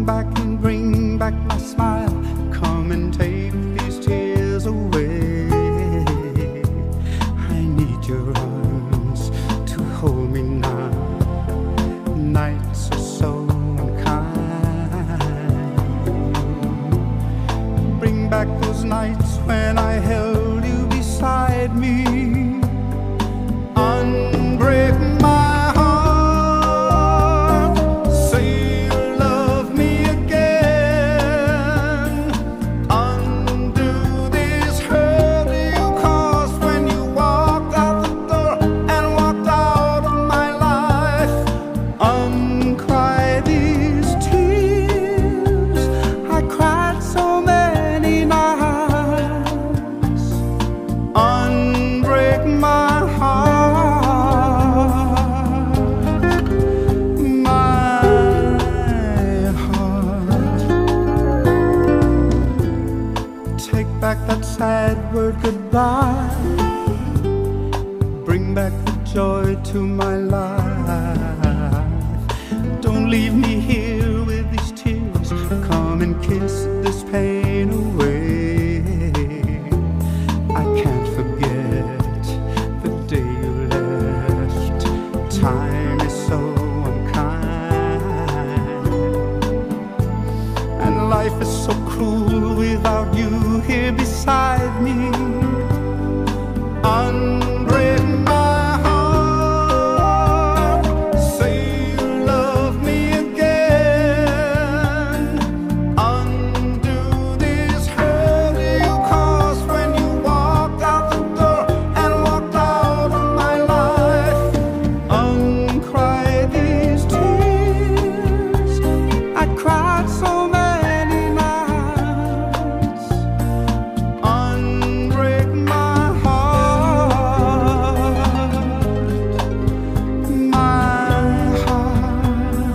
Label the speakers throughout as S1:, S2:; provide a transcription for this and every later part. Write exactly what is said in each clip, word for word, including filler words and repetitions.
S1: come back and bring back my smile. Come and take these tears away. I need your arms to hold me now. Nights are so unkind. Bring back those nights when I held you beside me. Unbreak my heart. Say you love me again. Undo this hurt you caused when you walked out the door and walked out of my life. Uncry these tears I cried so many nights. Unbreak my heart, my heart. Take back that sad word goodbye. Bring back the joy to my life. Don't leave me here with these tears. Come and kiss this pain away. I can't forget the day you left. Time is so unkind, and life is so cruel without you here beside me. Unbreak my heart. Say you love me again. Undo this hurt you caused when you walked out the door and walked out of my life. Uncry these tears I cried so many nights. Unbreak my heart, my heart.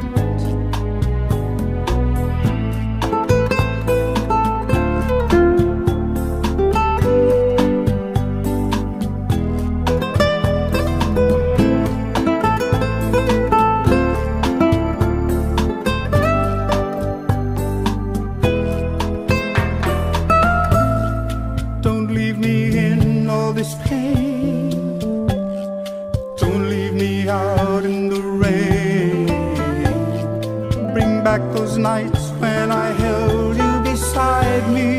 S1: Don't leave me in all this pain. Don't leave me out in the rain. Bring back those nights when I held you beside me.